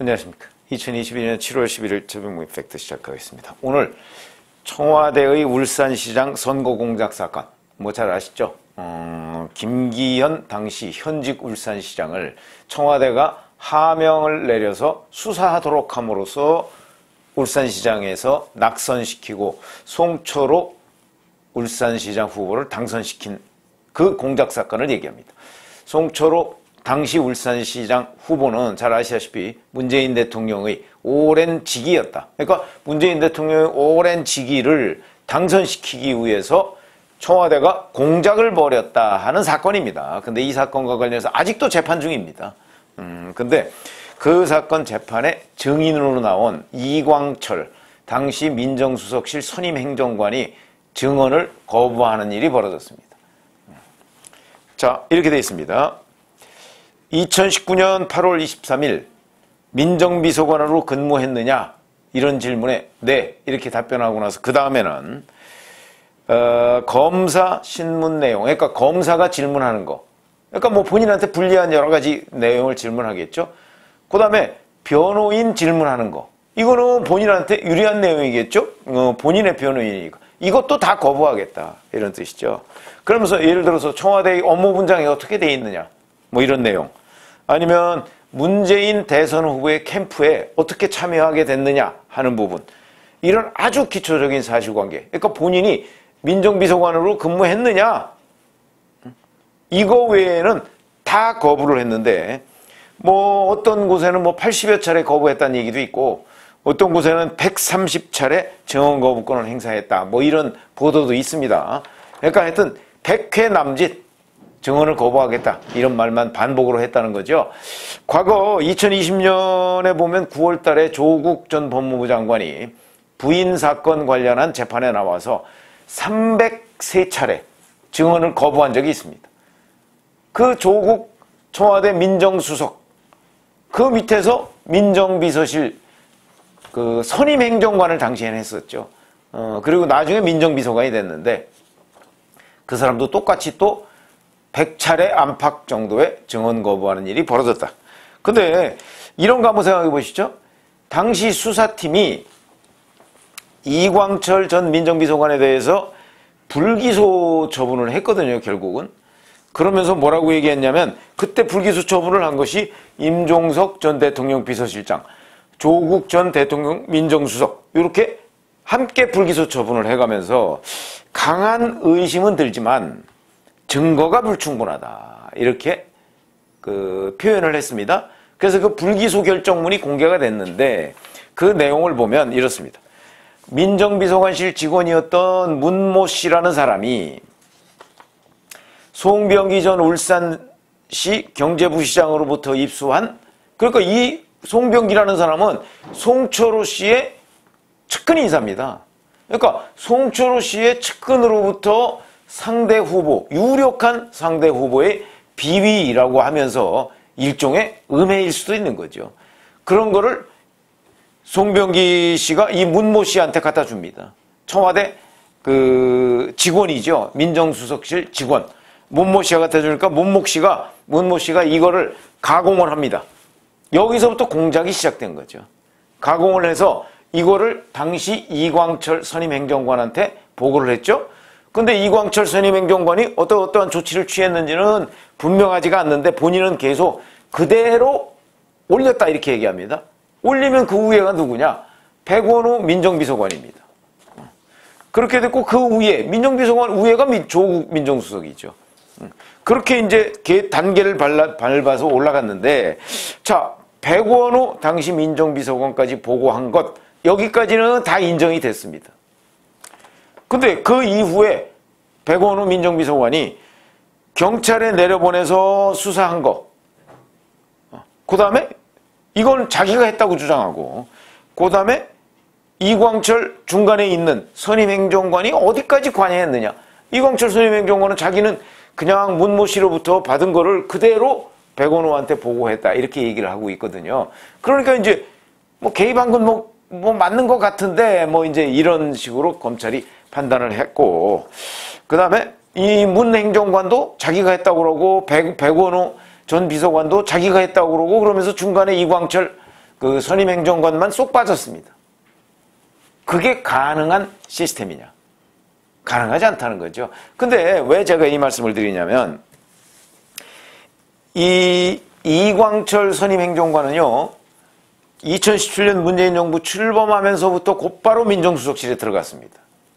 안녕하십니까. 2022년 7월 11일 최병무 팩트 시작하겠습니다. 오늘 청와대의 울산시장 선거공작 사건, 뭐 잘 아시죠? 김기현 당시 현직 울산시장을 청와대가 하명을 내려서 수사하도록 함으로써 울산시장에서 낙선시키고 송철호 울산시장 후보를 당선시킨 그 공작 사건을 얘기합니다. 송철호 당시 울산시장 후보는 잘 아시다시피 문재인 대통령의 오랜 직위였다. 그러니까 문재인 대통령의 오랜 직위를 당선시키기 위해서 청와대가 공작을 벌였다 하는 사건입니다. 근데 이 사건과 관련해서 아직도 재판 중입니다. 근데 그 사건 재판에 증인으로 나온 이광철 당시 민정수석실 선임행정관이 증언을 거부하는 일이 벌어졌습니다. 자, 이렇게 되어 있습니다. 2019년 8월 23일 민정비서관으로 근무했느냐? 이런 질문에 네, 이렇게 답변하고 나서 그 다음에는 검사 신문 내용, 그러니까 검사가 질문하는 거, 그러니까 뭐 본인한테 불리한 여러 가지 내용을 질문하겠죠. 그 다음에 변호인 질문하는 거, 이거는 본인한테 유리한 내용이겠죠. 본인의 변호인이니까 이것도 다 거부하겠다, 이런 뜻이죠. 그러면서 예를 들어서 청와대의 업무 분장이 어떻게 돼 있느냐, 뭐 이런 내용, 아니면 문재인 대선 후보의 캠프에 어떻게 참여하게 됐느냐 하는 부분, 이런 아주 기초적인 사실관계, 그러니까 본인이 민정비서관으로 근무했느냐, 이거 외에는 다 거부를 했는데, 뭐 어떤 곳에는 뭐 80여 차례 거부했다는 얘기도 있고, 어떤 곳에는 130차례 증언 거부권을 행사했다, 뭐 이런 보도도 있습니다. 그러니까 하여튼 100회 남짓 증언을 거부하겠다, 이런 말만 반복으로 했다는 거죠. 과거 2020년에 보면 9월 달에 조국 전 법무부 장관이 부인 사건 관련한 재판에 나와서 303차례 증언을 거부한 적이 있습니다. 그 조국 청와대 민정수석, 그 밑에서 민정비서실 그 선임행정관을 당시에는 했었죠. 그리고 나중에 민정비서관이 됐는데 그 사람도 똑같이 또 100차례 안팎 정도의 증언 거부하는 일이 벌어졌다. 근데 이런 거 한번 생각해 보시죠. 당시 수사팀이 이광철 전 민정비서관에 대해서 불기소 처분을 했거든요, 결국은. 그러면서 뭐라고 얘기했냐면, 그때 불기소 처분을 한 것이 임종석 전 대통령 비서실장, 조국 전 대통령 민정수석, 이렇게 함께 불기소 처분을 해가면서 강한 의심은 들지만 증거가 불충분하다, 이렇게 그 표현을 했습니다. 그래서 그 불기소 결정문이 공개가 됐는데 그 내용을 보면 이렇습니다. 민정비서관실 직원이었던 문모 씨라는 사람이 송병기 전 울산시 경제부시장으로부터 입수한, 그러니까 이 송병기라는 사람은 송철호 씨의 측근 인사입니다. 그러니까 송철호 씨의 측근으로부터 상대 후보, 유력한 상대 후보의 비위라고 하면서 일종의 음해일 수도 있는 거죠. 그런 거를 송병기 씨가 이 문모 씨한테 갖다 줍니다. 청와대 그 직원이죠. 민정수석실 직원. 문모 씨가 갖다 주니까 문모 씨가 이거를 가공을 합니다. 여기서부터 공작이 시작된 거죠. 가공을 해서 이거를 당시 이광철 선임행정관한테 보고를 했죠. 근데 이광철 선임행정관이 어떠한 조치를 취했는지는 분명하지가 않는데 본인은 계속 그대로 올렸다, 이렇게 얘기합니다. 올리면 그 위에가 누구냐? 백원우 민정비서관입니다. 그렇게 됐고 그 위에 민정비서관 위에가 조국 민정수석이죠. 그렇게 이제 단계를 밟아서 올라갔는데, 자, 백원우 당시 민정비서관까지 보고한 것, 여기까지는 다 인정이 됐습니다. 근데 그 이후에 백원우 민정비서관이 경찰에 내려보내서 수사한 거, 그 다음에 이건 자기가 했다고 주장하고, 그 다음에 이광철 중간에 있는 선임행정관이 어디까지 관여했느냐. 이광철 선임행정관은 자기는 그냥 문모 씨로부터 받은 거를 그대로 백원우한테 보고했다, 이렇게 얘기를 하고 있거든요. 그러니까 이제 뭐 개입한 건 뭐 맞는 것 같은데, 뭐 이제 이런 식으로 검찰이 판단을 했고, 그 다음에 이 문 행정관도 자기가 했다고 그러고 백원우 전 비서관도 자기가 했다고 그러고, 그러면서 중간에 이광철 그 선임행정관만 쏙 빠졌습니다. 그게 가능한 시스템이냐? 가능하지 않다는 거죠. 근데 왜 제가 이 말씀을 드리냐면, 이 이광철 선임행정관은요, 2017년 문재인 정부 출범하면서부터 곧바로 민정수석실에 들어갔습니다.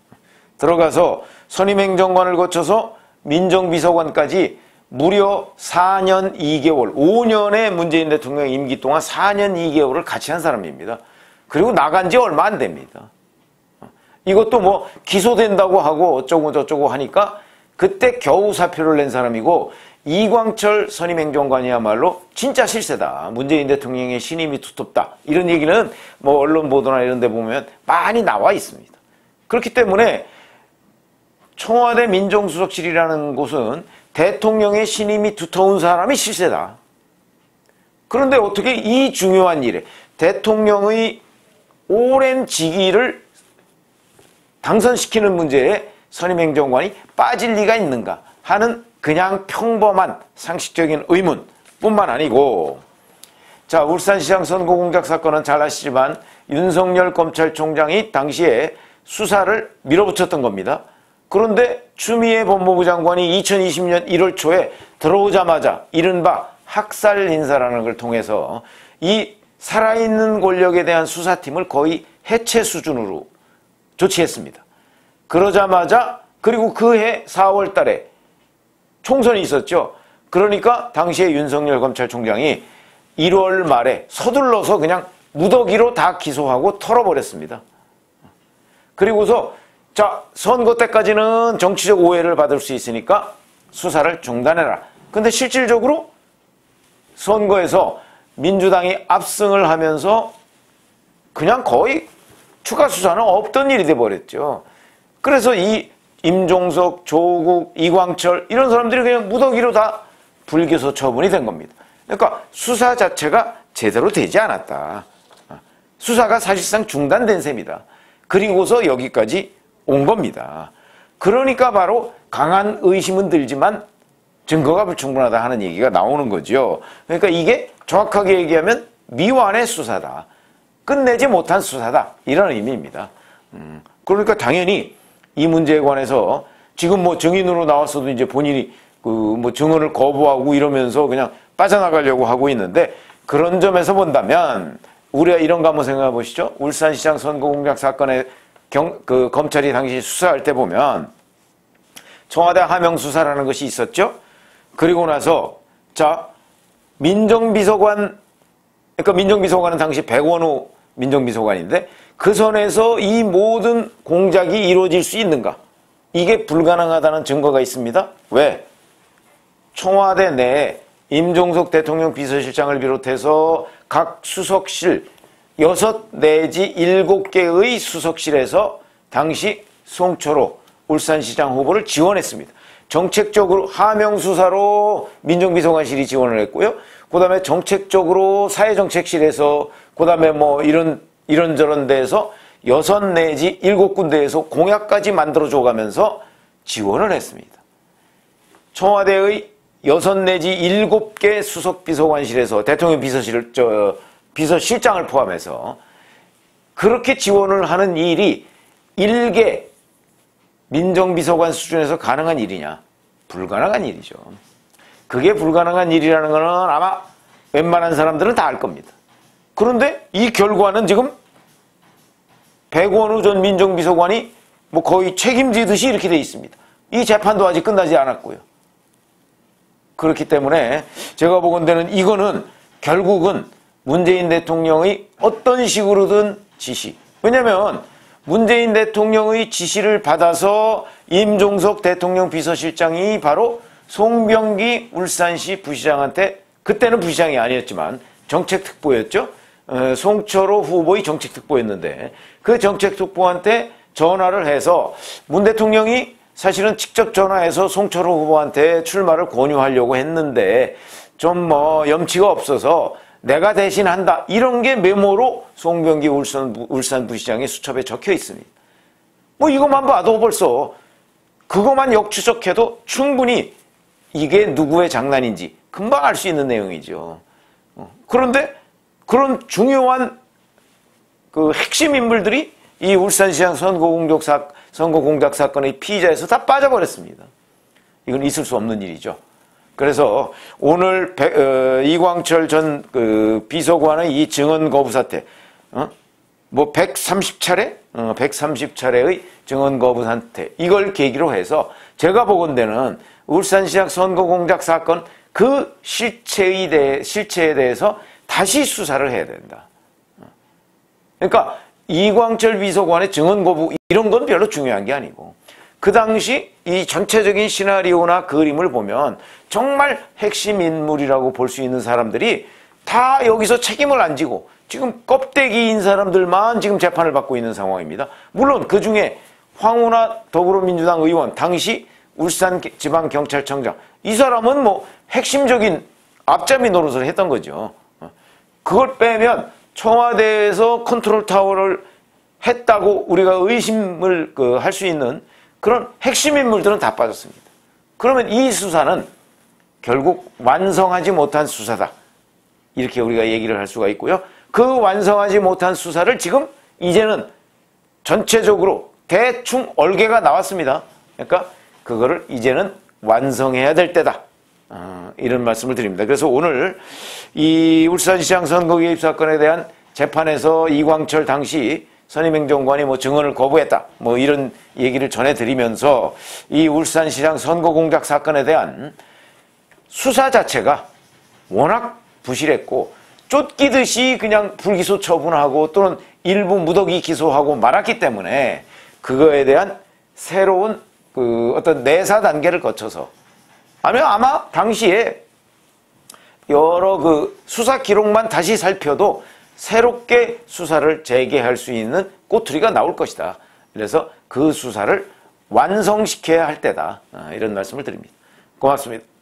들어가서 선임행정관을 거쳐서 민정비서관까지 무려 4년 2개월, 5년의 문재인 대통령 임기 동안 4년 2개월을 같이 한 사람입니다. 그리고 나간 지 얼마 안 됩니다. 이것도 뭐 기소된다고 하고 어쩌고 저쩌고 하니까 그때 겨우 사표를 낸 사람이고, 이광철 선임행정관이야말로 진짜 실세다. 문재인 대통령의 신임이 두텁다. 이런 얘기는 뭐 언론 보도나 이런 데 보면 많이 나와 있습니다. 그렇기 때문에 청와대 민정수석실이라는 곳은 대통령의 신임이 두터운 사람이 실세다. 그런데 어떻게 이 중요한 일에 대통령의 오랜 직위를 당선시키는 문제에 선임행정관이 빠질 리가 있는가 하는 그냥 평범한 상식적인 의문뿐만 아니고, 자, 울산시장 선거 공작 사건은 잘 아시지만 윤석열 검찰총장이 당시에 수사를 밀어붙였던 겁니다. 그런데 추미애 법무부 장관이 2020년 1월 초에 들어오자마자 이른바 학살 인사라는 걸 통해서 이 살아있는 권력에 대한 수사팀을 거의 해체 수준으로 조치했습니다. 그러자마자, 그리고 그해 4월 달에 총선이 있었죠. 그러니까 당시에 윤석열 검찰총장이 1월 말에 서둘러서 그냥 무더기로 다 기소하고 털어버렸습니다. 그리고서 자, 선거 때까지는 정치적 오해를 받을 수 있으니까 수사를 중단해라. 근데 실질적으로 선거에서 민주당이 압승을 하면서 그냥 거의 추가 수사는 없던 일이 돼버렸죠. 그래서 이 임종석, 조국, 이광철 이런 사람들이 그냥 무더기로 다 불기소 처분이 된 겁니다. 그러니까 수사 자체가 제대로 되지 않았다. 수사가 사실상 중단된 셈이다. 그리고서 여기까지 온 겁니다. 그러니까 바로 강한 의심은 들지만 증거가 불충분하다 하는 얘기가 나오는 거죠. 그러니까 이게 정확하게 얘기하면 미완의 수사다. 끝내지 못한 수사다. 이런 의미입니다. 그러니까 당연히 이 문제에 관해서 지금 뭐 증인으로 나왔어도 이제 본인이 그 뭐 증언을 거부하고 이러면서 그냥 빠져나가려고 하고 있는데, 그런 점에서 본다면 우리가 이런 거 한번 생각해 보시죠. 울산시장 선거 공작 사건의 그 검찰이 당시 수사할 때 보면 청와대 하명 수사라는 것이 있었죠. 그리고 나서 자, 민정비서관, 그러니까 민정비서관은 당시 백원우 민정비서관인데 그 선에서 이 모든 공작이 이루어질 수 있는가? 이게 불가능하다는 증거가 있습니다. 왜? 청와대 내에 임종석 대통령 비서실장을 비롯해서 각 수석실 6 내지 7개의 수석실에서 당시 송철호 울산시장 후보를 지원했습니다. 정책적으로 하명수사로 민정비서관실이 지원을 했고요. 그 다음에 정책적으로 사회정책실에서, 그 다음에 뭐 이런저런 데에서 6 내지 7군데에서 공약까지 만들어줘 가면서 지원을 했습니다. 청와대의 6 내지 7개 수석비서관실에서 대통령 비서실장을 포함해서 그렇게 지원을 하는 일이 일개 민정비서관 수준에서 가능한 일이냐? 불가능한 일이죠. 그게 불가능한 일이라는 거는 아마 웬만한 사람들은 다 알 겁니다. 그런데 이 결과는 지금 백원우 전 민정비서관이 뭐 거의 책임지듯이 이렇게 돼 있습니다. 이 재판도 아직 끝나지 않았고요. 그렇기 때문에 제가 보건대는 이거는 결국은 문재인 대통령의 어떤 식으로든 지시. 왜냐하면 문재인 대통령의 지시를 받아서 임종석 대통령 비서실장이 바로 송병기 울산시 부시장한테, 그때는 부시장이 아니었지만 정책특보였죠. 송철호 후보의 정책특보였는데 그 정책특보한테 전화를 해서 문 대통령이 사실은 직접 전화해서 송철호 후보한테 출마를 권유하려고 했는데 좀 뭐 염치가 없어서 내가 대신한다. 이런 게 메모로 송병기 울산 부시장의 수첩에 적혀 있습니다. 뭐 이것만 봐도 벌써 그것만 역추적해도 충분히 이게 누구의 장난인지 금방 알 수 있는 내용이죠. 그런데 그런 중요한 그 핵심 인물들이 이 울산시장 선거 공작 사건의 피의자에서 다 빠져버렸습니다. 이건 있을 수 없는 일이죠. 그래서 오늘 이광철 전 그 비서관의 이 증언 거부 사태, 뭐 130차례? 130차례의 증언 거부 사태, 이걸 계기로 해서 제가 보건대는 울산시장 선거 공작 사건 그 실체에 대해서 다시 수사를 해야 된다. 그러니까 이광철 비서관의 증언 거부 이런 건 별로 중요한 게 아니고, 그 당시 이 전체적인 시나리오나 그림을 보면 정말 핵심 인물이라고 볼 수 있는 사람들이 다 여기서 책임을 안 지고 지금 껍데기인 사람들만 지금 재판을 받고 있는 상황입니다. 물론 그 중에 황운하 더불어민주당 의원, 당시 울산지방경찰청장, 이 사람은 뭐 핵심적인 앞잡이 노릇을 했던 거죠. 그걸 빼면 청와대에서 컨트롤 타워를 했다고 우리가 의심을 할 수 있는 그런 핵심 인물들은 다 빠졌습니다. 그러면 이 수사는 결국 완성하지 못한 수사다, 이렇게 우리가 얘기를 할 수가 있고요. 그 완성하지 못한 수사를 지금 이제는 전체적으로 대충 얼개가 나왔습니다. 그러니까 그거를 이제는 완성해야 될 때다, 이런 말씀을 드립니다. 그래서 오늘 이 울산시장 선거 개입 사건에 대한 재판에서 이광철 당시 선임행정관이 뭐 증언을 거부했다, 뭐 이런 얘기를 전해드리면서 이 울산시장 선거 공작 사건에 대한 수사 자체가 워낙 부실했고 쫓기듯이 그냥 불기소 처분하고 또는 일부 무더기 기소하고 말았기 때문에 그거에 대한 새로운 그 어떤 내사 단계를 거쳐서 아마 당시에 여러 그 수사 기록만 다시 살펴도 새롭게 수사를 재개할 수 있는 꼬투리가 나올 것이다. 그래서 그 수사를 완성시켜야 할 때다, 이런 말씀을 드립니다. 고맙습니다.